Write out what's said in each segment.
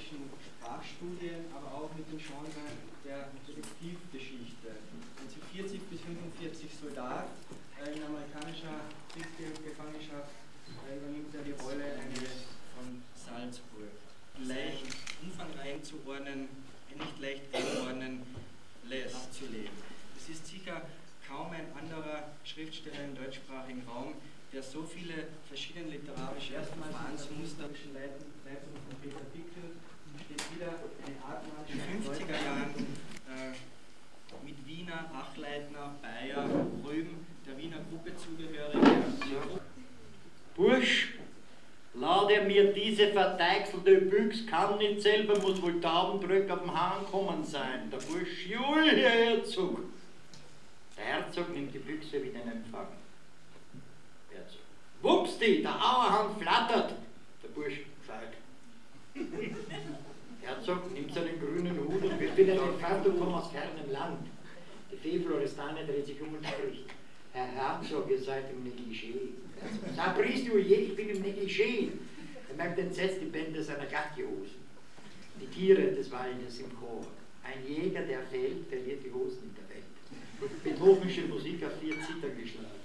deutschen Sprachstudien, aber auch mit dem Genre der Detektivgeschichte. 1940 bis 1945 Soldat in amerikanischer Kriegsgefangenschaft übernimmt er die Rolle eines von Salzburg. Leicht umfangreich zu ordnen, nicht leicht einordnen lässt, abzulegen. Es ist sicher kaum ein anderer Schriftsteller im deutschsprachigen Raum, der so viele verschiedene literarische Verfahrensmuster Leitung von Peter Pickel steht wieder eine Art in den 50er Jahren mit Wiener, Achleitner, Bayer, Röhm, der Wiener Gruppe zugehörige. Bursch, lade mir diese verdeichselte Büchs, kann nicht selber, muss wohl Taubenbrück auf dem Hahn kommen sein. Der Bursch, Julia Herzog. Der Herzog nimmt die Büchse wieder in Empfang. Herzog. Wupsti, der Auerhahn flattert. Der Bursch, gescheit. Herzog nimmt seinen grünen Hut und wird wieder in Vater kommen aus fernem Land. Die Fee Florestane dreht sich um und spricht. Herr Herzog, ihr seid im Negligé. Sapristi, oje, ich bin im Negligé. Er merkt entsetzt die Bänder seiner Gattihosen. Die Tiere des Waldes im Chor. Ein Jäger, der fällt, verliert die Hosen in der Welt. Beethovenische Musik auf 4 Zither geschlagen.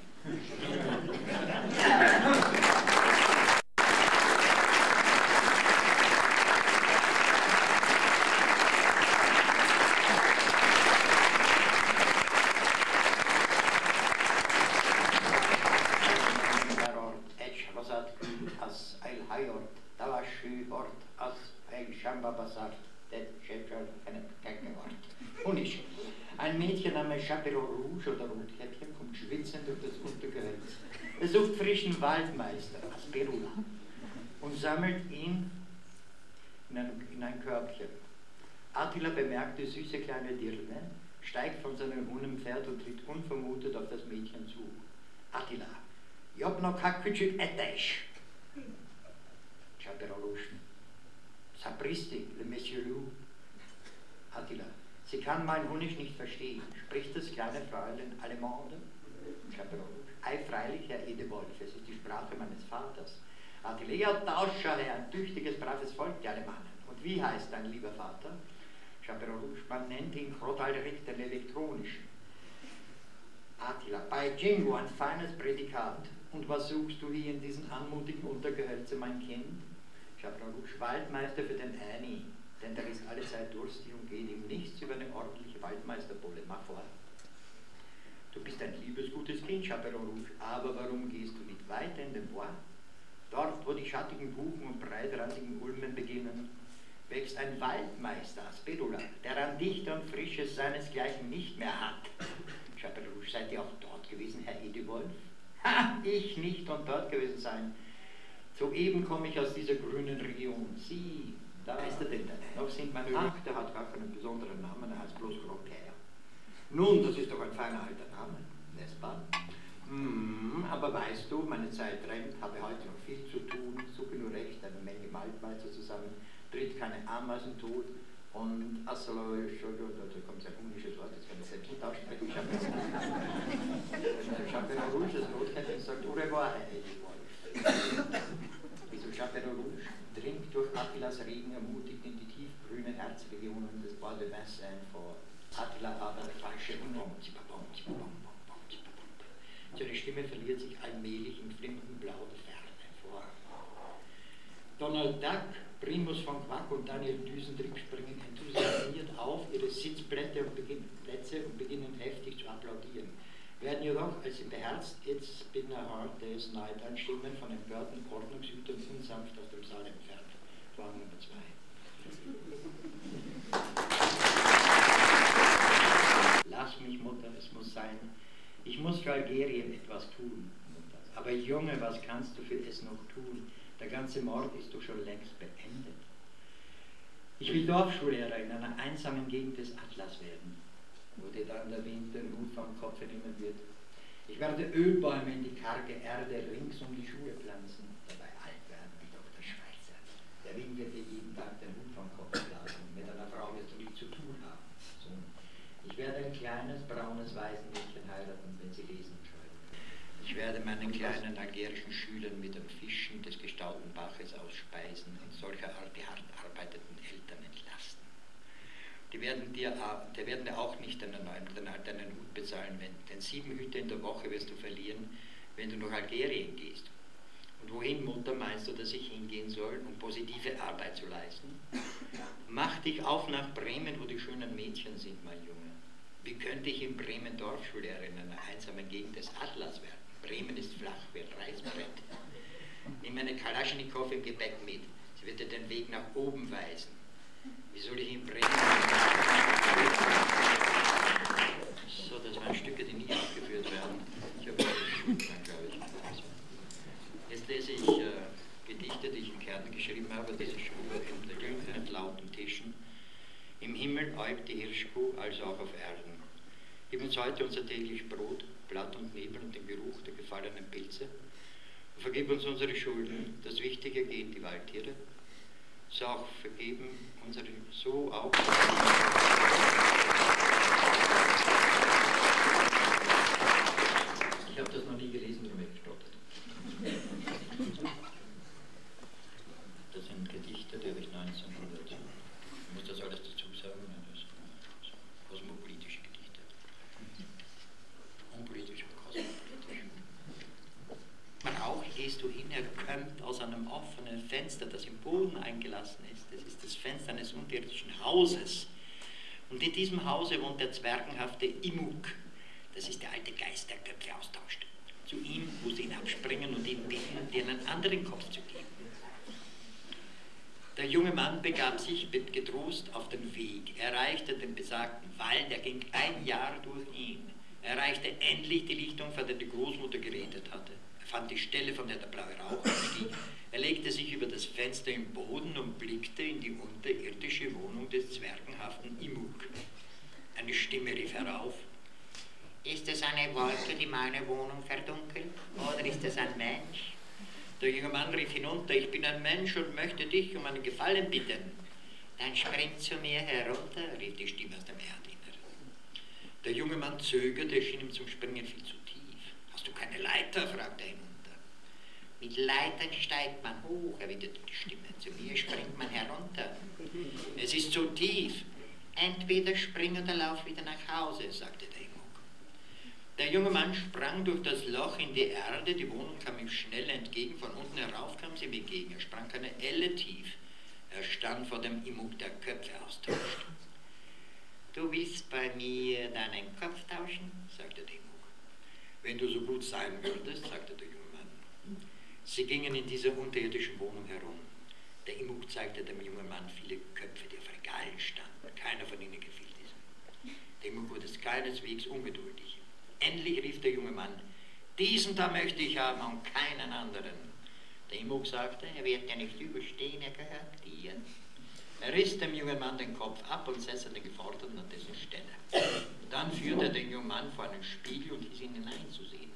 Ein Mädchen namens Chaperon Rouge oder Rotkäppchen kommt schwitzend durch das Untergehölz. Er sucht frischen Waldmeister, Asperula, und sammelt ihn in ein Körbchen. Attila bemerkt die süße kleine Dirne, steigt von seinem Hundenpferd und tritt unvermutet auf das Mädchen zu. Attila, ich hab noch kein küçük Etesch. Chaperon Rouge, Sapristi, le Monsieur Loup. Attila, sie kann mein Honig nicht verstehen. Spricht das kleine Fräulein Allemande? Chaperon. Ei, freilich, Herr Edewolf, es ist die Sprache meines Vaters. Attila, ja, Tauscher, Herr, ein tüchtiges, braves Volk, die Alemannen. Und wie heißt dein lieber Vater? Chaperon, man nennt ihn Krotalrik, den Elektronischen. Attila, bei Jingo, ein feines Prädikat. Und was suchst du hier in diesen anmutigen Untergehölze, mein Kind? Chaperon, Waldmeister für den Annie. Denn der ist alle Zeit durstig und geht ihm nichts über eine ordentliche Waldmeisterbolle. Mach vor. Du bist ein liebes, gutes Kind, Chaperon Rouge, aber warum gehst du nicht weiter in den Bois? Dort, wo die schattigen Buchen und breitrandigen Ulmen beginnen, wächst ein Waldmeister, Asperula, der an Dichte und Frisches seinesgleichen nicht mehr hat. Chaperon Rouge, seid ihr auch dort gewesen, Herr Edewolf? Ha, ich nicht und dort gewesen sein. Soeben komme ich aus dieser grünen Region. Sie, da ist er denn noch sind meine Ach, der hat gar keinen besonderen Namen, er heißt bloß Grotker. Nun, das ist doch ein feiner alter Name, n'est-ce pas? Aber weißt du, meine Zeit drängt, habe heute noch viel zu tun, suche nur recht eine Menge Waldmeister zusammen, tritt keine Ameisen tot und Assolo, da kommt ein englisches Wort, das kann ich selbst nicht aussprechen. Chaperon Rouge, das Rotkäppchen, sagt au revoir, Herr Edewolf. Wieso Chaperon Rouge dringt durch Attilas Regen ermutigt in die tiefgrünen Herzregionen des Bois de Vincennes vor. Attila aber der falsche Seine Stimme verliert sich allmählich im flimmenden Blau der Ferne vor. Donald Duck, Primus von Quack und Daniel Düsentrieb springen enthusiasmiert auf ihre Sitzplätze und beginnen heftig zu applaudieren. Werden jedoch als im beherzt It's been a hard day's night Stimmen von empörten Ordnungshütern unsanft aus dem Saal entfernt. Vorhang Nummer 2. Lass mich, Mutter, es muss sein. Ich muss für Algerien etwas tun, Mutter. Aber Junge, was kannst du für es noch tun? Der ganze Mord ist doch schon längst beendet. Ich will Dorfschullehrer in einer einsamen Gegend des Atlas werden, wo dir dann der Wind den Hut vom Kopf nehmen wird. Ich werde Ölbäume in die karge Erde rings um die Schule pflanzen, dabei alt werden wie Dr. Schweizer. Der Wind wird dir jeden Tag den Hut vom Kopf blasen. Mit einer Frau wirst du nichts zu tun haben. So. Ich werde ein kleines, braunes Waisenmädchen heiraten, wenn sie lesen und schreiben können. Ich werde meinen kleinen algerischen Schülern mit dem Fischen des gestauten Baches ausspeisen und solcher Art die hart arbeitenden Eltern die werden dir auch nicht einen Hut bezahlen, denn 7 Hüte in der Woche wirst du verlieren, wenn du nach Algerien gehst. Und wohin, Mutter, meinst du, dass ich hingehen soll, um positive Arbeit zu leisten? Mach dich auf nach Bremen, wo die schönen Mädchen sind, mein Junge. Wie könnte ich in Bremen Dorfschullehrer in einer einsamen Gegend des Atlas werden? Bremen ist flach wie ein Reißbrett. Nimm eine Kalaschnikow im Gepäck mit. Sie wird dir den Weg nach oben weisen. Wie soll ich in Bremen... So, das waren Stücke, die nie aufgeführt werden. Ich habe das, glaube ich. Jetzt lese ich Gedichte, die ich in Kärnten geschrieben habe, diese Schule in der Dünke und lauten Tischen. Im Himmel äugt die Hirschkuh, also auch auf Erden. Gib uns heute unser täglich Brot, Blatt und Nebel und den Geruch der gefallenen Pilze. Und vergib uns unsere Schulden, das Wichtige gehen die Waldtiere. So auch vergeben unsere, so auch. Ich habe das noch nie gelesen, nur weggestottert. Das sind Gedichte, die habe ich 1900. Ich muss das alles dazu sagen, das sind kosmopolitische Gedichte. Unpolitisch und kosmopolitisch. Rauch gehst du hin, er kommt aus einem offenen Fenster, das im Boden eingelassen ist. Das ist das Fenster eines unterirdischen Hauses. Und in diesem Hause wohnt der zwergenhafte Imuk. Das ist der alte Geist, der Köpfe austauscht. Zu ihm muss ihn abspringen und ihn bitten, dir einen anderen Kopf zu geben. Der junge Mann begab sich getrost auf den Weg. Er erreichte den besagten Wald, er ging ein Jahr durch ihn. Er erreichte endlich die Lichtung, von der die Großmutter geredet hatte. Er fand die Stelle, von der der blaue Rauch ausstieg. Er legte sich über das Fenster im Boden und blickte in die unterirdische Wohnung des zwergenhaften Imuk. Eine Stimme rief herauf: Ist es eine Wolke, die meine Wohnung verdunkelt, oder ist es ein Mensch? Der junge Mann rief hinunter: Ich bin ein Mensch und möchte dich um einen Gefallen bitten. Dann spring zu mir herunter, rief die Stimme aus dem Erdinneren. Der junge Mann zögerte, schien ihm zum Springen viel zu tief. Hast du keine Leiter? Fragte er hinunter. Mit Leitern steigt man hoch, erwiderte die Stimme. Zu mir springt man herunter. Es ist zu tief. Entweder spring oder lauf wieder nach Hause, sagte der Imuk. Der junge Mann sprang durch das Loch in die Erde, die Wohnung kam ihm schnell entgegen, von unten herauf kam sie ihm entgegen, er sprang eine Elle tief. Er stand vor dem Imuk, der Köpfe austauschte. Du willst bei mir deinen Kopf tauschen? Sagte der Imuk. Wenn du so gut sein würdest, sagte der junge Mann. Sie gingen in dieser unterirdischen Wohnung herum. Der Imuk zeigte dem jungen Mann viele Köpfe, die auf Regalen standen. Keiner von ihnen gefiel diesem. Der Imuk wurde keineswegs ungeduldig. Endlich rief der junge Mann: Diesen da möchte ich haben und keinen anderen. Der Imuk sagte: Er wird ja nicht überstehen, er gehört dir. Er riss dem jungen Mann den Kopf ab und setzte den Geforderten an dessen Stelle. Dann führte er den jungen Mann vor einen Spiegel und hieß ihn hineinzusehen.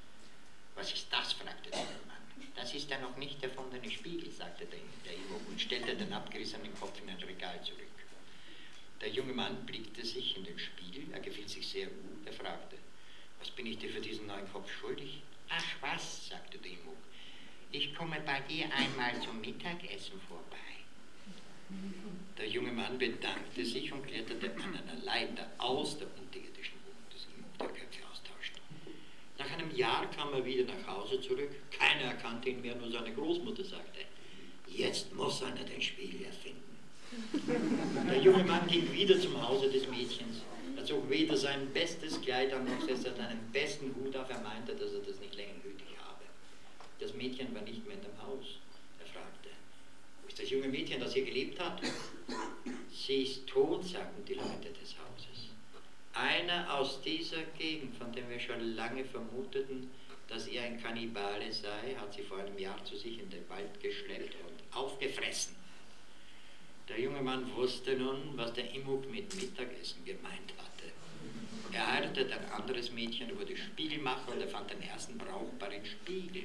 Was ist das? Fragte der junge Mann. Das ist der noch nicht erfundene Spiegel, sagte der Imuk und stellte den abgerissenen Kopf in ein Regal zurück. Der junge Mann blickte sich in den Spiegel, er gefiel sich sehr gut, er fragte: Was bin ich dir für diesen neuen Kopf schuldig? Ach was, sagte der Imuk, ich komme bei dir einmal zum Mittagessen vorbei. Der junge Mann bedankte sich und kletterte an einer Leiter aus der unterirdischen Wohnung des Imuk, der Köpfe austauschte. Nach einem Jahr kam er wieder nach Hause zurück. Keiner erkannte ihn mehr, nur seine Großmutter sagte: Jetzt muss einer den Spiegel erfinden. Der junge Mann ging wieder zum Hause des Mädchens. Er zog weder sein bestes Kleid an, noch setzte er seinen besten Hut auf. Er meinte, dass er das nicht länger nötig habe. Das Mädchen war nicht mehr in dem Haus. Er fragte: Wo ist das junge Mädchen, das hier gelebt hat? Sie ist tot, sagten die Leute des Hauses. Einer aus dieser Gegend, von dem wir schon lange vermuteten, dass er ein Kannibale sei, hat sie vor einem Jahr zu sich in den Wald geschleppt und aufgefressen. Der junge Mann wusste nun, was der Imuk mit Mittagessen gemeint hatte. Er heiratete ein anderes Mädchen, wurde Spiegelmacher und er fand den ersten brauchbaren Spiegel.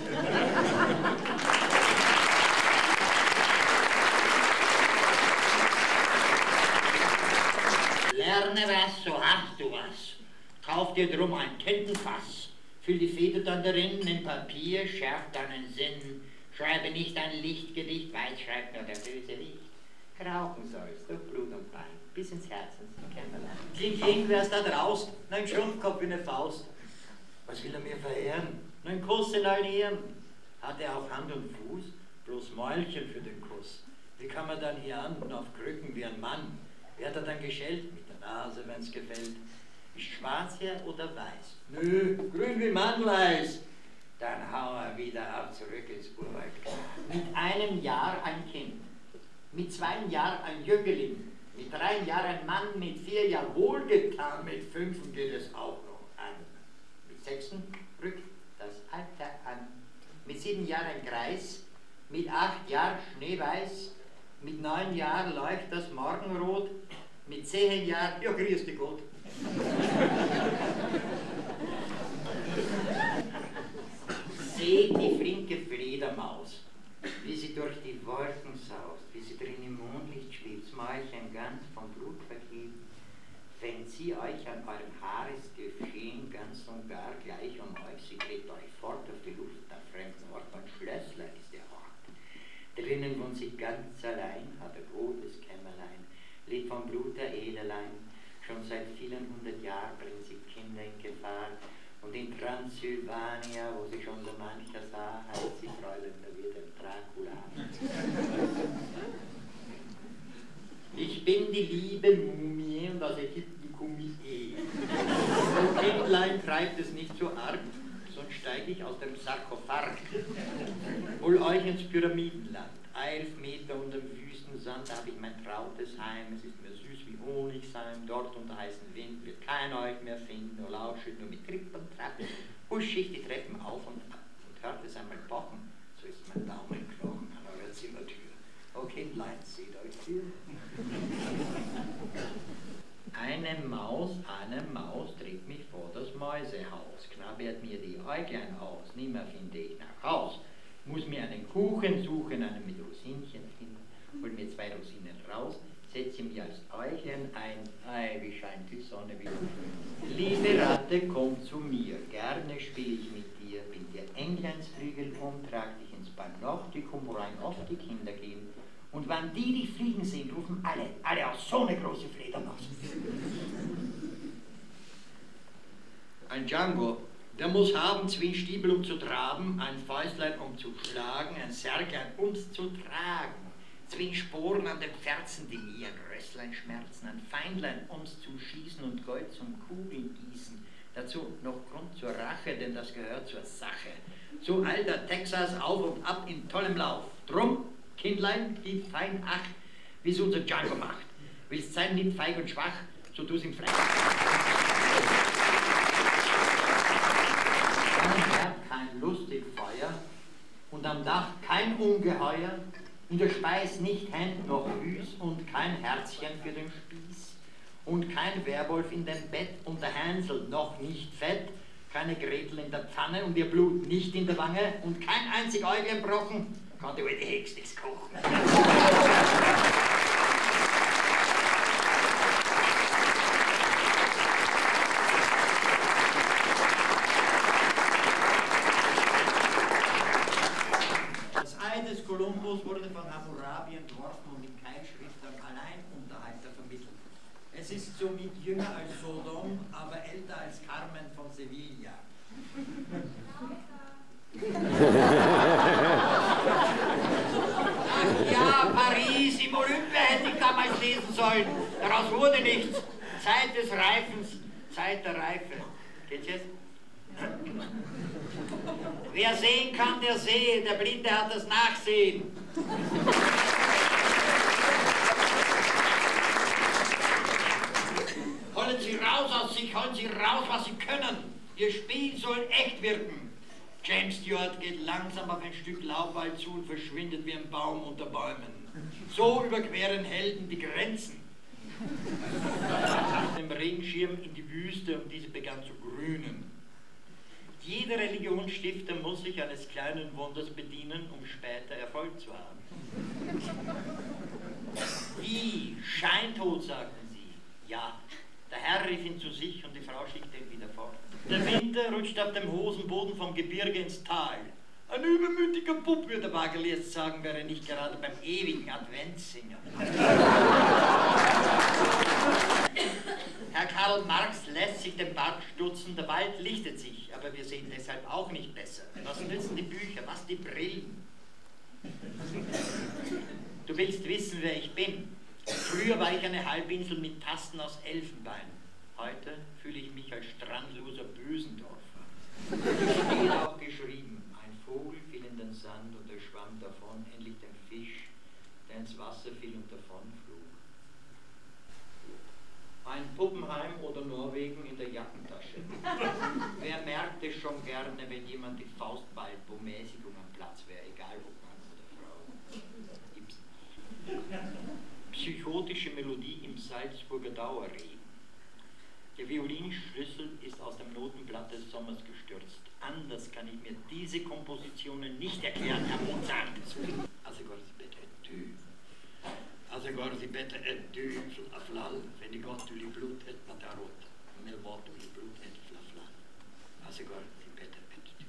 Lerne was, so hast du was. Kauf dir drum ein Tintenfass. Füll die Feder dann darin in Papier, schärf deinen Sinn. Schreibe nicht ein Lichtgedicht, weiß schreibt nur der böse Wicht. rauchen sollst, durch Blut und Bein, bis ins Herzenskämmerlein. Klingt irgendwer da draußen, ein Schrumpfkopf wie eine Faust. Was will er mir verehren? Ein Kuss in allen Ehren. Hat er auch Hand und Fuß? Bloß Mäulchen für den Kuss. Wie kann man dann hier an, auf Krücken wie ein Mann? Wird er dann geschellt mit der Nase, wenn's gefällt? Ist schwarz her oder weiß? Nö, grün wie Mandeleis. Dann hau er wieder ab, zurück ins Urwald. Mit 1 Jahr ein Kind, mit 2 Jahren ein Jüngeling, mit 3 Jahren ein Mann, mit 4 Jahren wohlgetan, mit 5 geht es auch noch an. Mit 6 rückt das Alter an, mit 7 Jahren ein Greis, mit 8 Jahren schneeweiß, mit 9 Jahren läuft das Morgenrot, mit 10 Jahren, ja grüß dich Gott. Seht die flinke Fledermaus, wie sie durch die Wolken saust, wie sie drin im Mondlicht schwebt, Mäulchen ganz vom Blut verklebt. Fängt sie euch an eurem Haaresgeschehen ganz und gar gleich um euch, sie trägt euch fort auf die Luft nach fremden Ort, und Schlössler ist ihr Ort. Drinnen wohnt sie ganz allein, hat ein gutes Kämmerlein, lebt vom Blut der Edellein, schon seit vielen 100 Jahren bringt sie Kinder in Gefahr. Und in Transsilvania, wo sie schon so mancher sah, heißt sie Fräulein, da wird ein Dracula. Ich bin die liebe Mumie und das ergibt die Kumie. So Kindlein treibt es nicht so arg, sonst steige ich aus dem Sarkophag. Hol euch ins Pyramidenland, 11 Meter unter dem Wüstensand, da habe ich mein trautes Heim, es ist mir süß wie Honigseim, dort unter heißen Wind wird kein euch mehr finden, nur lauschet nur mit Tripp und Trab, husch ich die Treppen auf und ab und hört es einmal pochen, so ist mein Daumenknochen an eurer Zimmertür. Oh Kindlein, seht euch hier. Eine Maus trägt mich vor das Mäusehaus, knabbert mir die Äuglein aus, nimmer finde ich nach Haus. Muss mir einen Kuchen suchen, einen mit Rosinchen finden, hol mir 2 Rosinen raus, setze mir als Äuglein ein, ei, wie scheint die Sonne wieder. Liebe Ratte, komm zu mir, gerne spiel ich mit dir, bin dir Engleinsflügel um, trag dich ins Panoptikum, worein oft die Kinder gehen. Und wann die dich fliegen sehen, rufen alle aus, so eine große Fledermaus. Ein Django, der muss haben 2 Stiebel um zu traben, ein Fäustlein um zu schlagen, ein Särglein ums zu tragen, 2 Sporen an den Ferzen, die nie ein Rösslein schmerzen, ein Feindlein ums zu schießen und Gold zum Kugeln gießen, dazu noch Grund zur Rache, denn das gehört zur Sache. So eilt der Texas auf und ab in tollem Lauf, drum, Kindlein, gib fein Acht, wie's unser Django macht. Willst sein nicht feig und schwach, so tu's ihm frei. Am Herd kein lustig Feuer und am Dach kein Ungeheuer, in der Speis nicht Händ noch Hüß und kein Herzchen für den Spieß und kein Werwolf in dem Bett und der Hänsel noch nicht fett, keine Gretel in der Pfanne und ihr Blut nicht in der Wange und kein einzig Äuglein brochen, kann die alte Hex nichts kochen. Das Ei des Kolumbus wurde von Hammurabi entworfen und in Keilschriftern Alleinunterhalter vermittelt. Es ist somit jünger als Sodom, aber älter als Carmen von Sevilla. Ach ja, Paris, im Olympia hätte ich damals lesen sollen. Daraus wurde nichts. Zeit des Reifens, Zeit der Reife. Geht's jetzt? Wer sehen kann, der sehe. Der Blinde hat das Nachsehen. Holen Sie raus aus sich, holen Sie raus, was Sie können. Ihr Spiel soll echt wirken. James Stewart geht langsam auf ein Stück Laubwald zu und verschwindet wie ein Baum unter Bäumen. So überqueren Helden die Grenzen. Mit dem Regenschirm in die Wüste und diese begann zu grünen. Jeder Religionsstifter muss sich eines kleinen Wunders bedienen, um später Erfolg zu haben. Wie? Scheintot, sagten sie. Ja, der Herr rief ihn zu sich und die Frau schickte ihn wieder fort. Der Winter rutscht auf dem Hosenboden vom Gebirge ins Tal. Ein übermütiger Bub, würde Wagel jetzt sagen, wäre nicht gerade beim ewigen Adventssinger. Herr Karl Marx lässt sich den Bart stutzen, der Wald lichtet sich, aber wir sehen deshalb auch nicht besser. Was nützen die Bücher, was die Brillen? Du willst wissen, wer ich bin. Früher war ich eine Halbinsel mit Tasten aus Elfenbein. Heute fühle ich mich als strandloser Bösendorfer. Steht auch geschrieben, ein Vogel fiel in den Sand und er schwamm davon, endlich dem Fisch, der ins Wasser fiel und davonflog. Ein Puppenheim oder Norwegen in der Jackentasche. Wer merkt es schon gerne, wenn jemand die Faust ballt, wo Mäßigung am Platz wäre, egal ob Mann oder Frau. Ibsen. Psychotische Melodie im Salzburger Dauerregen. Der Violinschlüssel ist aus dem Notenblatt des Sommers gestürzt. Anders kann ich mir diese Kompositionen nicht erklären, Herr Mozart. Also gar si bitte du. Also gar si bitte du flaflal. Wenn die Gott du die Blut hat, man da rot. Und mir Wort die Blut hat, flaflal. Also gar si bitte du.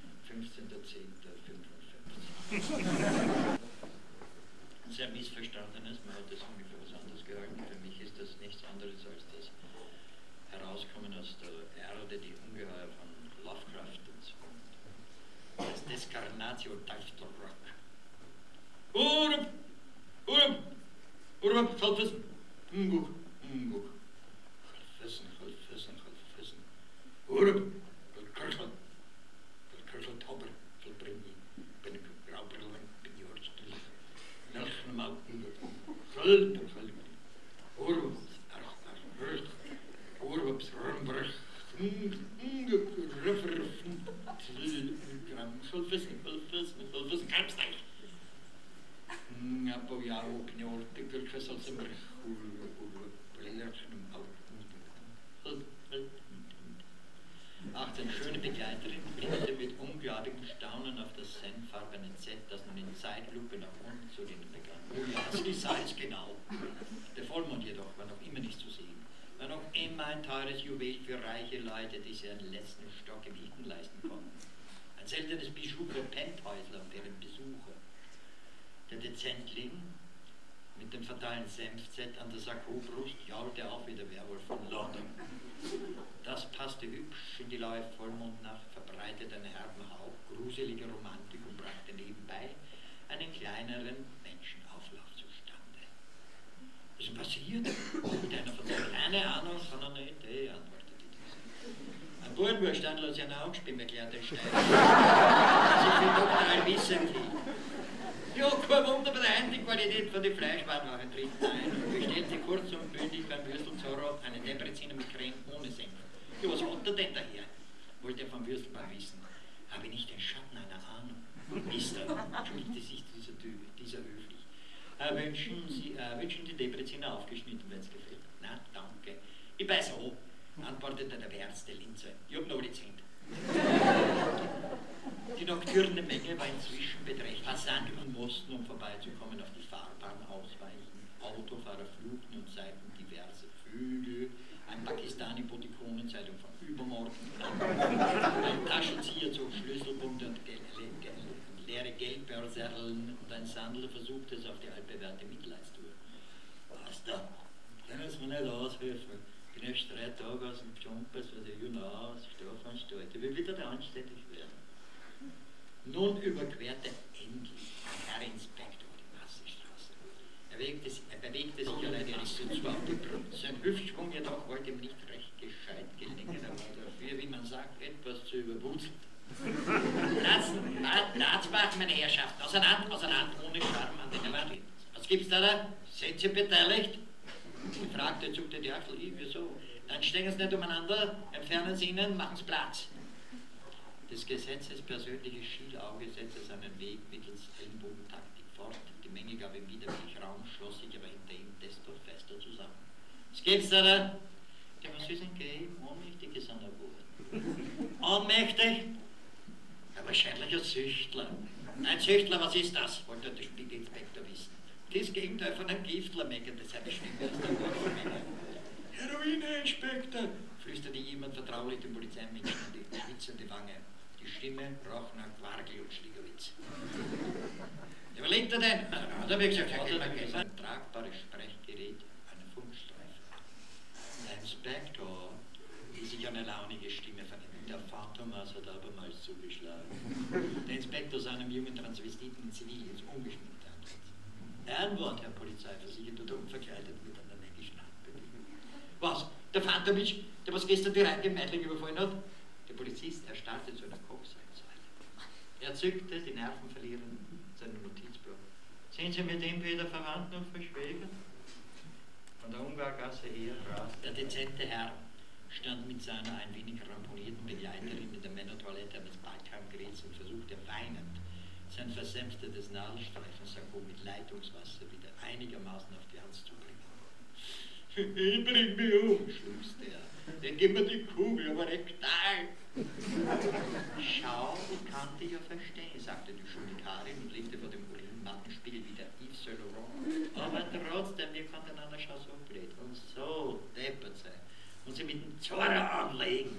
15.10.55. Ein sehr missverstandenes, man hat das ungefähr was anderes gehalten. Für mich ist das nichts anderes als das Herauskommen aus der Erde, die Ungeheuer von Lovecraft und so. Das Descarnatio Teichtelrock. Urb! Urb! Urb! Halbwissen! Ungug! Ungug! Halbwissen! Halbwissen! Halbwissen! Urb! Kirchel! Kirchel Tauber! Verbringi! Bin ich Grauberlein! Bin ich Ortstil! Nelchen Mauten! Halb! Halb! Urb! Urwups, Rumbrach, Kalbsteig. Apoiavo, Pneorte, Gürkes als im Brech, Ach, eine schöne Begleiterin blickte mit ungläubigem Staunen auf das senfarbene Z, das nun in Zeitlupe nach unten zu gehen begann. Oh ja, sie sah es genau. Der Vollmond jedoch war noch immer nicht zu sehen. War noch immer ein teures Juwel für reiche Leute, die sich einen letzten Stock im Hilton leisten konnten. Ein seltenes Bijou für Penthäusler und deren Besucher. Der Dezentling mit dem fatalen Senfzett an der Sakkobrust jaulte auch wie der Werwolf von London. Das passte hübsch in die laue Vollmondnacht, verbreitete einen herben Hauch gruselige Romantik und brachte nebenbei einen kleineren Menschenauflauf zustande. Was ist denn passiert? Mit einer von der keine Ahnung, sondern eine Idee, antwortete dieser. Ein Bubenburgstandl hat sich eine Augenspimm erklärt, der Stein. Das ist für Dr. Allwissend. Ja, kein Wunder, bei der einzigen Qualität von den Fleischwaren tritt ein und bestellte kurz und bündig beim Würstel Zorro einen Debreziner mit Creme ohne Senf. Ja, was hat er denn daher? Wollte er vom Würstelmann wissen. Habe nicht den Schatten einer Ahnung. Mister, entschuldigte sich dieser höflich. Wünschen die Debreziner aufgeschnitten, wenn es gefällt. Na, danke. Ich beiß an, antwortete der beherzte Linzer. Ich hab noch alle Zent. Die nocturne Menge war inzwischen beträchtlich. Passanten mussten, um vorbeizukommen, auf die Fahrbahn ausweichen. Autofahrer flugten und zeigten diverse Vögel. Ein Pakistani bot die Kronenzeitung von übermorgen an. Ein Taschenzieher zog Schlüsselbund und leere Geldbörserlen und ein Sandler versuchte es auf die altbewährte Mitleidstour. Was da? Können Sie mir nicht aushelfen? Ich bin erst 3 Tage aus dem Jumpers, also aus, Strafanstalt. Ich will wieder anständig werden. Nun überquerte endlich ein Herr Inspektor die Massenstraße. Er bewegte sich allein die Risse zu auf die Brust. Sein Hüftschwung jedoch wollte ihm nicht recht gescheit gelingen. Er war dafür, wie man sagt, etwas zu überwurzelt. Ratsbach, meine Herrschaften, auseinander, ohne Charme an den Wand. Was gibt's da? Seid ihr beteiligt? Die fragte, zuckte die Achsel, wieso? Dann stecken Sie nicht umeinander, entfernen Sie ihnen, machen Sie Platz. Des Gesetzes persönliches Schielauge setzte seinen Weg mittels Ellenbogentaktik fort. Die Menge gab ihm widerwillig Raum, schloss sich aber hinter ihm desto fester zusammen. Was gibt's da? Ja, was ist denn geben? Ohnmächtig ist an der Wurzel. Ohnmächtig? Ja, wahrscheinlich ein Süchtler. Ein Süchtler, was ist das? Wollte der Spiegelinspektor wissen. Das Gegenteil von einem Giftler, meckerte seine Stimme aus der Wolfsmenge. Heroin, Inspektor, flüsterte jemand vertraulich dem Polizeimenschen in die schwitzende Wange. Die Die Stimme roch nach Quargel und Schliegowitz. Ja, wo liegt er denn? Da habe ich gesagt, ein tragbares Sprechgerät, eine Funkstreife. Der Inspektor, die sich eine launige Stimme vernimmt. Der Phantomas hat abermals zugeschlagen. Der Inspektor seinem jungen Transvestiten in Zivil ins ungeschminkte Antlitz. Ein Wort, Herr Polizeiversichert, oder unverkleidet mit einer neckischen Handbewegung. Was? Der Phantomitsch, der was gestern die Reine Meidling überfallen hat? Der Polizist erstarrte zu einer Kochsalzweile. Er zückte, die Nerven verlieren, seinen Notizblock. Sind Sie mit dem Peter verwandt und verschwägert? Von der Ungargasse her rast der dezente Herr, stand mit seiner ein wenig ramponierten Begleiterin in der Männertoilette eines Balkangeräts und versuchte weinend, sein versänftetes Nadelstreifensakko mit Leitungswasser wieder einigermaßen auf die Hand zu bringen. Ich bring mich um, schluchzte er. Dann gib mir die Kugel, aber rektal. Schau, ich kann dich ja verstehen, sagte die Schulikarin und legte vor dem Mattenspiegel wieder Yves Saint Laurent. Aber trotzdem, wir konnten einander schon so blöd und so deppert sein. Und sie mit dem Zorra anlegen.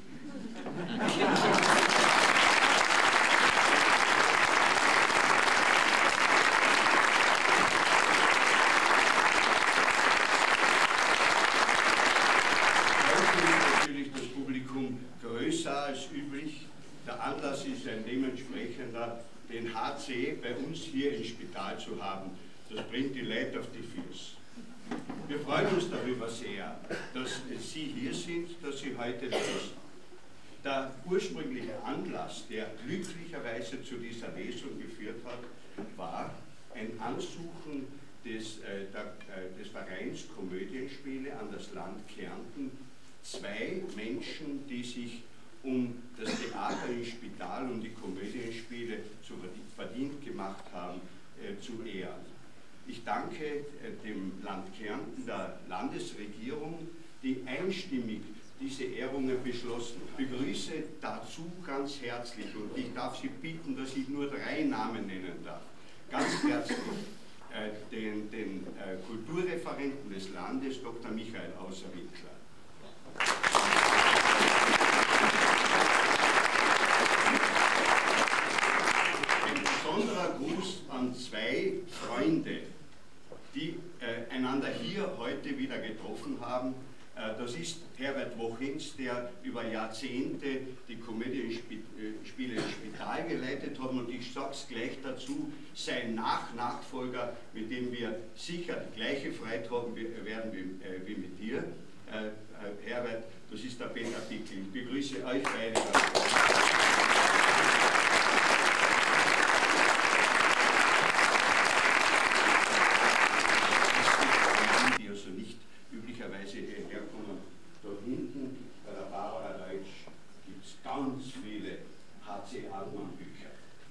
Natürlich das Publikum größer als üblich. Der Anlass ist ein dementsprechender, den HC bei uns hier im Spital zu haben. Das bringt die Leute auf die Füße. Wir freuen uns darüber sehr, dass Sie hier sind, dass Sie heute lesen. Der ursprüngliche Anlass, der glücklicherweise zu dieser Lesung geführt hat, war ein Ansuchen des Vereins Komödienspiele an das Land Kärnten, zwei Menschen, die sich um das Theater im Spital und die Komödienspiele verdient gemacht haben, zu ehren. Ich danke dem Land Kärnten, der Landesregierung, die einstimmig diese Ehrungen beschlossen. Ich begrüße dazu ganz herzlich und ich darf Sie bitten, dass ich nur 3 Namen nennen darf. Ganz herzlich den Kulturreferenten des Landes, Dr. Michael Außerwinkler. Ein besonderer Gruß an 2 Freunde, die einander hier heute wieder getroffen haben. Das ist Herbert Wochins, der über Jahrzehnte die Komödienspiele im Spital geleitet hat, und ich sage es gleich dazu, sein Nachfolger, mit dem wir sicher die gleiche Freude haben werden wie mit dir, Herbert, das ist der Peter Pickel. Ich begrüße euch beide. Die also nicht üblicherweise herkommen. Dort hinten bei der Barbara Deutsch gibt es ganz viele HC Altmann Bücher.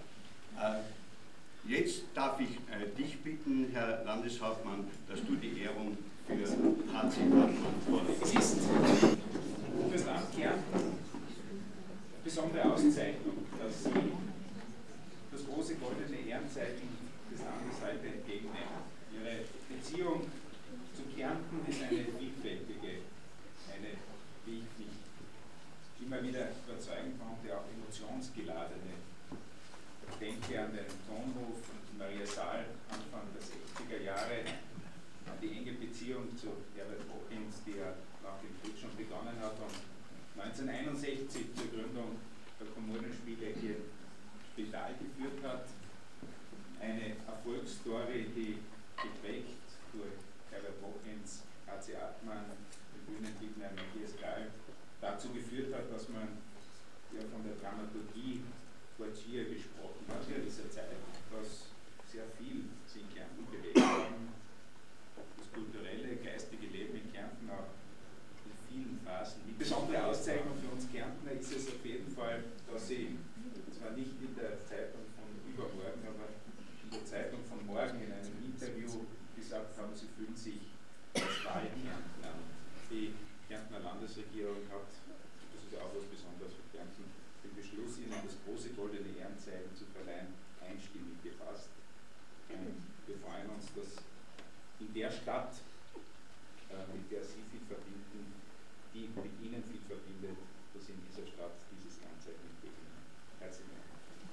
Jetzt darf ich dich bitten, Herr Landeshauptmann, dass du die Ehrung für HC Altmann vorlegst. Es ist für das Land Kärnten eine besondere Auszeichnung, dass Sie das große goldene Ehrenzeichen des Landes heute entgegennehmen. Ihre Beziehung zu Kärnten ist eine vielfältige, eine, wie ich mich immer wieder überzeugen konnte, auch emotionsgeladene. Ich denke an den Tonhof und Maria Saal Anfang der 60er Jahre, an die enge Beziehung zu Herbert Wochins, die ja nach dem Krieg schon begonnen hat und 1961 zur Gründung der Komödienspiele hier im Spital geführt hat. Eine Erfolgsstory, die geprägt durch Herbert Wochins, HC Altmann, den Bühnenbildner Matthias Gall, dazu geführt hat, dass man ja von der Dramaturgie Fortier gesprochen hat in dieser Zeit, was sehr viel sie in Kärnten bewegt haben. Das kulturelle, geistige Leben in Kärnten auch in vielen Phasen. Die besondere Auszeichnung für uns Kärntner ist es auf jeden Fall, dass sie zwar nicht in der Zeitung von übermorgen, aber in der Zeitung von morgen in einem Interview gesagt haben, sie fühlen sich als Wahlkärntner. Die Kärntner Landesregierung hat, das ist ja auch was Besonderes für Kärnten, den Beschluss, ihnen das große goldene Ehrenzeichen zu verleihen, einstimmig gefasst. Und wir freuen uns, dass in der Stadt, mit der Sie viel verbinden, die mit Ihnen viel verbindet, dass in dieser Stadt dieses Ehrenzeichen entgegennehmen. Herzlichen Dank.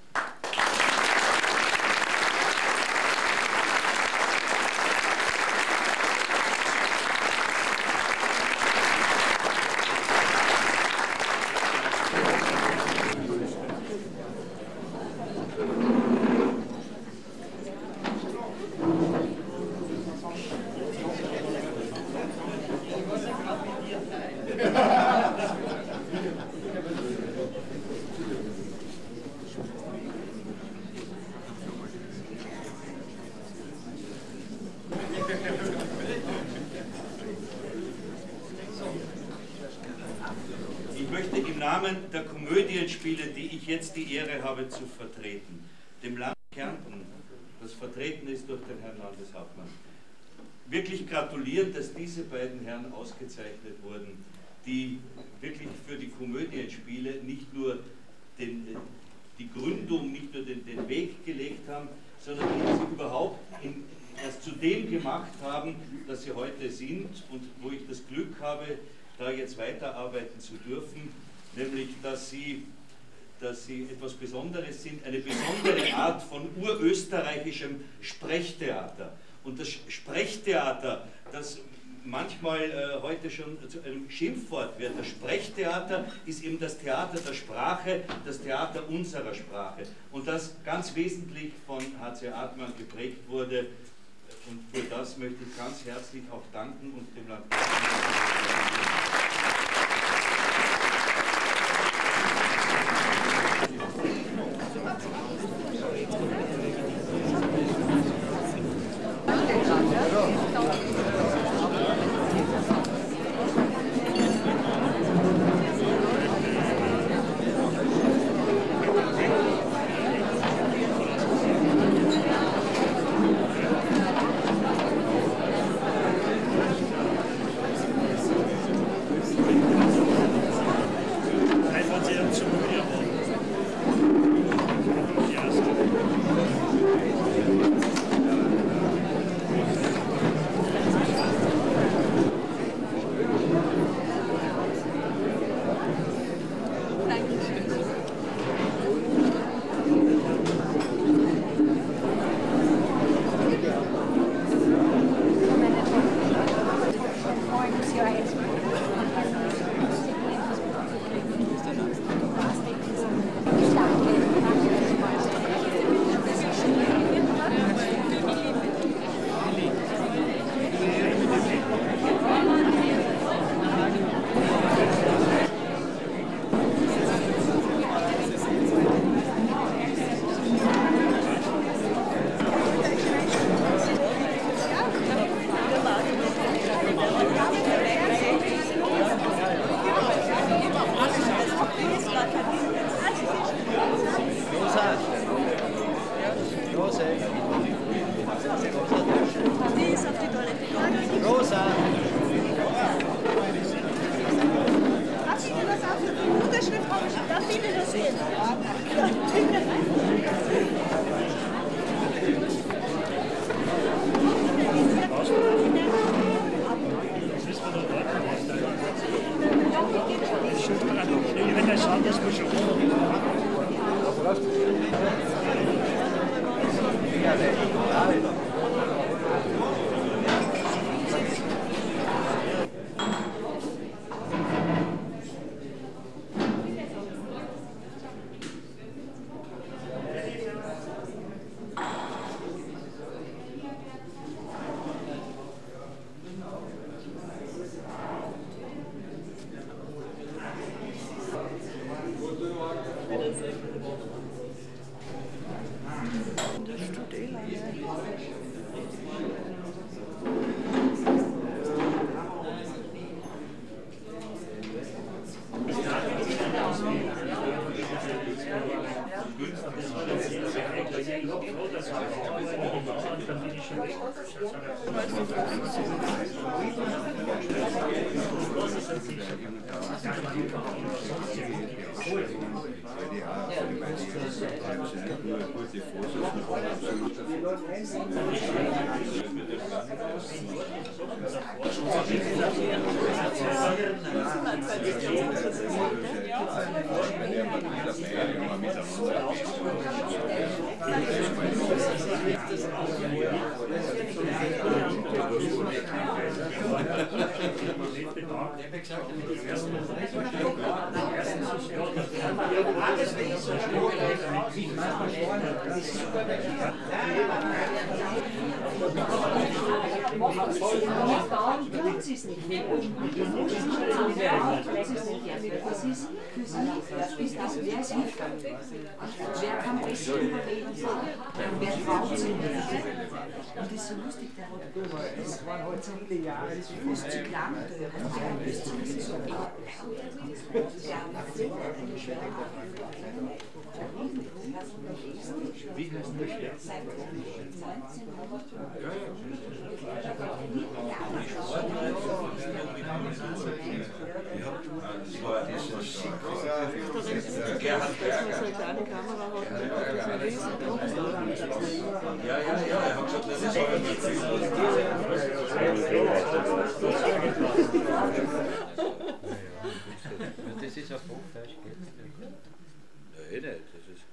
Ich möchte im Namen der Komödienspiele, die ich jetzt die Ehre habe zu vertreten, dem Land Kärnten, das vertreten ist durch den Herrn Landeshauptmann, wirklich gratulieren, dass diese beiden Herren ausgezeichnet wurden, die wirklich für die Komödienspiele nicht nur die Gründung, nicht nur den Weg gelegt haben, sondern die sie überhaupt erst zu dem gemacht haben, dass sie heute sind und wo ich das Glück habe, da jetzt weiterarbeiten zu dürfen, nämlich dass sie etwas Besonderes sind, eine besondere Art von urösterreichischem Sprechtheater. Und das Sprechtheater, das manchmal heute schon zu einem Schimpfwort wird, das Sprechtheater ist eben das Theater der Sprache, das Theater unserer Sprache. Und das ganz wesentlich von H.C. Artmann geprägt wurde. Und für das möchte ich ganz herzlich auch danken und dem Land. Wer kann besser überleben? Wer traut sich nicht? Und das ist so lustig, der hat das waren halt so viele Jahre, das ist fast zu klein. Der ist zumindest so ja, Wie heißt der Chef? Das war dieses Gerhard Berger. Ja, er hat gesagt, das ist aber nicht. Das ist auf Hochdeutsch, geht nicht. Nein, nicht.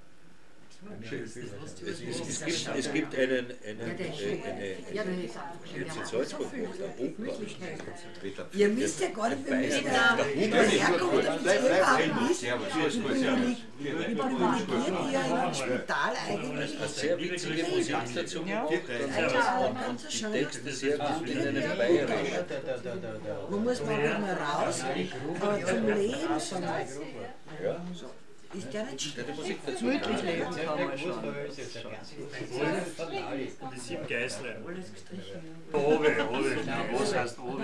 Es gibt einen jetzt in Salzburg, der Oper. Ihr wisst ja gar nicht, wie wir hier im Spital eigentlich. Eine sehr witzige Musikstation und die Texte sehr gut in einem Bayerisch. Man muss mal raus, aber zum Leben schon. Ja. Ist der nicht schlecht? Wirklich leben kann man schon. Die 7 Geißlein. Owe. Was heißt Owe?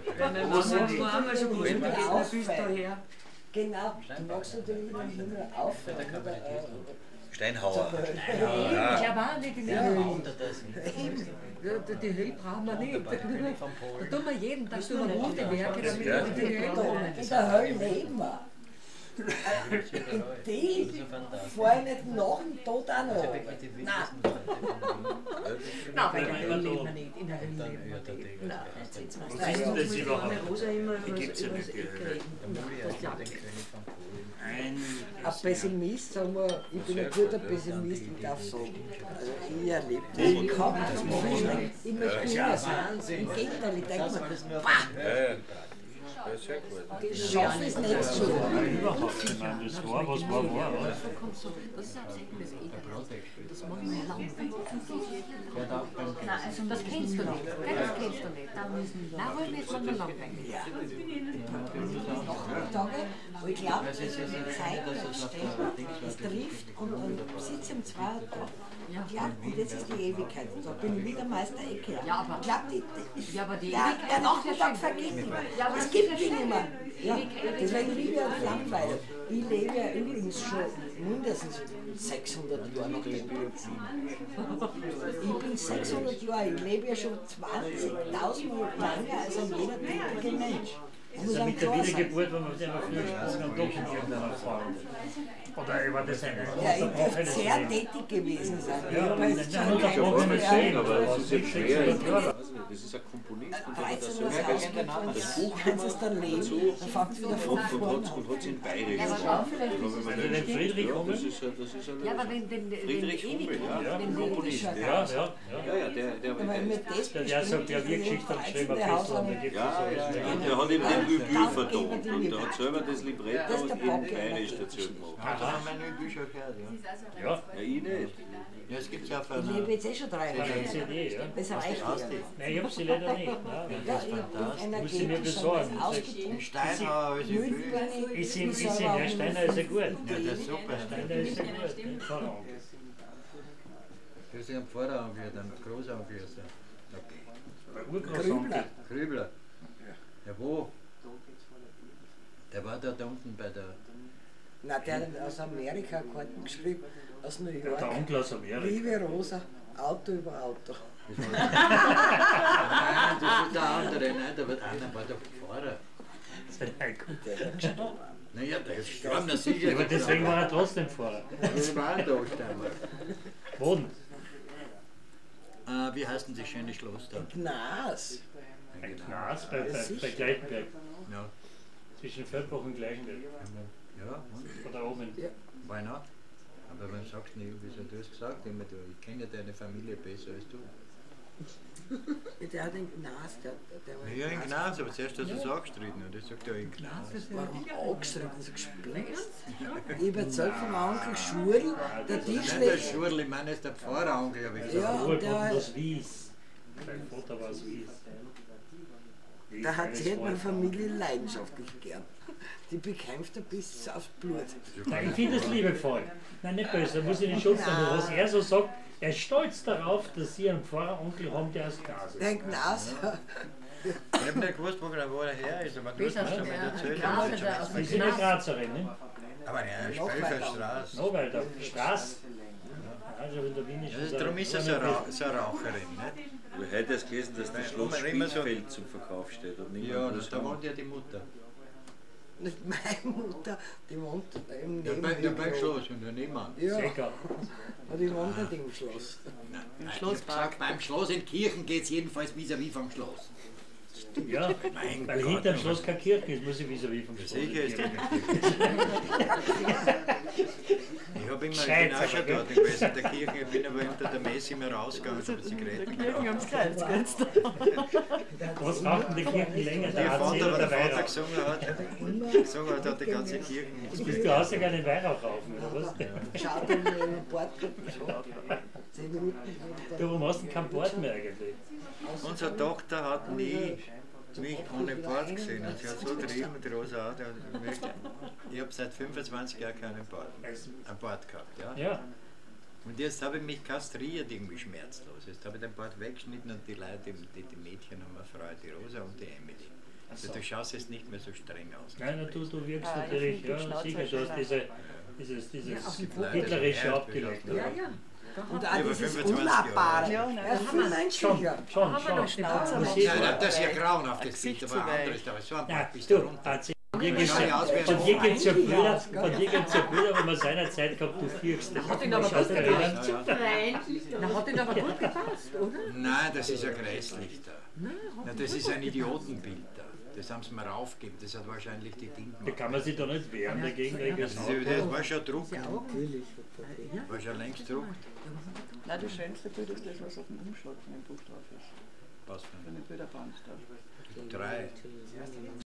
Genau, du magst natürlich den Himmel auf. Steinhauer. Ich habe auch nicht in der Höhle. Die Höhle brauchen wir nicht. Da tun wir jeden Tag gute Werke, damit wir die Höhle kommen. In der Hölle leben wir. Die fahren nicht nach dem Tod auch noch. Nein. Nein, weil in der Hölle leben wir nicht. In der Hölle leben wir nicht. Nein, Was ist denn das überhaupt? Die gibt es ja nicht, die Hölle. Ein Pessimist, sagen wir, ich bin ein guter Pessimist, ich darf sagen. Also ich erlebe das. Ich kann das machen. Ich möchte immer sein. Im Gegenteil, ich denke mir, ich schaffe es nicht so. Überhaupt, ich meine, das war, was war. Das ist ein eigenes Das machen wir lang. Nein, also das kennst du nicht. Das kennst du nicht. Nein, wollen wir jetzt mal lang weg. Ja. Tage, wo ich glaube, dass es Zeit steht, es trifft und dann sitze ich um 2 Uhr da. Und jetzt ist die Ewigkeit. Da bin ich wieder Meister Ecke. Ja, aber ich glaube, der Nachmittag vergeht nicht mehr. Ja, es gibt ihn nicht mehr. Ja, deswegen liebe ich auch Langweile. Ich lebe ja übrigens schon mindestens 600 Jahre nach dem Biozin. Ich bin 600 Jahre, ich lebe ja schon 20.000 Mal länger als ein jeder tätige Mensch. Also mit der Wiedergeburt, wenn man mit einer Flüchtlinge dann doch in irgendeiner Form. Oder war das eine? Ja, ich dürfte sehr tätig gewesen sein. Ja, nur davon kann man sehen, aber es ist nicht schwer. Das ist ein Komponist und hat das Buch kannst es dann lesen, dann fängt es wieder von vorne an. und hat es in Bayerisch. Also den Friedrich Hummel? Ja, aber wenn Friedrich Hummel, ja, Komponist. Ja, der sagt, ja, wir Geschichte hat geschrieben, da gibt es ja, der hat eben den Übül vertont und der hat selber das Libretto in Bayerisch dazu gemacht. Da haben meine Bücher gehört, ja. Ja, ich nicht. Ja, es gibt ja für Ich lebe jetzt schon 3 Jahre. CD, ja. Das reicht ja. Nein, ich habe sie leider nicht. Ja, ich bin Muss ich mir besorgen. Steinhauer, ist ja viel. Ist ihm, ja, Steiner ist ja gut. Ja, das ist super. Steiner ist ja gut. Du hast ja einen Vorderauge, einen Großauge. Grübler. Grübler. Ja, wo? Der war da unten bei der... Na, der hat aus Amerika Karten geschrieben, aus New York. Der Onkel aus Amerika. Liebe Rosa, Auto über Auto. Nein, das ist der andere, nein, der wird einer war der Pfarrer. Naja, der ist gestorben, das sicher. Aber deswegen war er trotzdem Fahrer. Wir waren da, Steinberg. Boden. Wie heißt denn das schöne Schloss da? Gnas. Ein Glas bei Gleitenberg. Ja. Zwischen Feldbach und Gleichenberg. Ja, und? Oder oben. Ja. Why not? Aber man sagt nicht, wieso du hast gesagt, immer du, ich kenne ja deine Familie besser als du. Der hat den Gnas, der war Ja, in Gnas, aber zuerst hast du es angestritten und ich sagte ja in Gnas. Warum angeschrieben? So gespinnt? Ich habe erzählt vom Onkel Schurl, der Nicht der Tischler. Schurl, ich meine, ist der Pfarreronkel, habe ich gesagt. Ja, und der, aus Wies. Dein Vater war aus Wies. der hat sich meine Familie leidenschaftlich gern. Die bekämpft er bis aufs Blut. Nein, ich finde es liebevoll. Nein, nicht böse, da muss ich nicht schuld sein. Aber was er so sagt, er ist stolz darauf, dass sie einen Pfarreronkel haben, der aus Gnas ist. Der Gnas, Ich habe nicht gewusst, wo er her ist, aber du hast mir schon mal erzählt. Sie sind eine Grazerin, ne? Aber ja, Spellfeldstraße. No, weil der Straße. Also in der Wien ist Also darum ist er so eine Raucherin, nicht? Du hättest gelesen, dass das Schloss Spielfeld zum Verkauf steht. Und Ja, da wohnt ja die Mutter. nicht meine Mutter, die wohnt im Ja, beim Schloss und ja niemand. Ja, Sicher. aber die wohnt nicht im Schloss. Nein, ich hab gesagt, beim Schloss in Kirchen geht es jedenfalls vis-à-vis vom Schloss. Ja, Mein weil Gott, hinter dem Schloss keine Kirche ist, muss ich vis-à-vis vom Schloss. Sicher ist das Ich habe immer, ich Gescheit, bin auch schon aber, dort gewesen in der Kirche, ich bin aber unter der Messe immer rausgegangen, habe Zigaretten geraucht. Was rauchen die Kirchen länger? Der Der AC Vater, oder der der Vater Weihrauch? gesungen hat, hat die ganze Kirche. Du bist du hast ja gar nicht Weihrauch rauchen, oder was? Schaut in den Bord. 10 Minuten. Du, warum hast du keinen Bord mehr eigentlich? Unsere Tochter hat nie mich ohne Bart gesehen und sie hat so getrieben, die Rosa auch. Ich habe seit 25 Jahren keinen Bart, einen Bart gehabt. Ja? Ja, Und jetzt habe ich mich kastriert, irgendwie schmerzlos. Jetzt habe ich den Bart weggeschnitten und die Leute, die Mädchen haben eine Freude, die Rosa und die Emily. Also du schaust jetzt nicht mehr so streng aus. nein, du wirkst natürlich, ja, sicher, du hast dieses Leute, Hitlerische ja, abgelegt. Ja, oder? ja. Und auch Über dieses 25 Unnabbare. Jahre. Er ist viel menschlicher. Schon. Muss ich- Nein, das ist ja grauenhaft, das Bild, aber ein anderes, aber so ein Ja, Bart bis du, da runter. erzähl. Von dir gibt's ja Bilder, wo man seinerzeit gehabt, du fürchst. Hat ihn aber gut Schaust du erinnern? gepasst. Na, hat ihn aber gut gepasst, oder? Nein, das ist ja grässlich da. Na, das ist ein Idiotenbild da. Das haben sie mir raufgegeben, das hat wahrscheinlich die Ding Da gemacht. kann man sich da nicht wehren dagegen. Das war schon Druck, Natürlich. war schon längst Druck. Nein, das schönste Bild ist das, was auf dem Umschlag von dem Buch drauf ist. Was für Von ein dem Bilderband da. 3.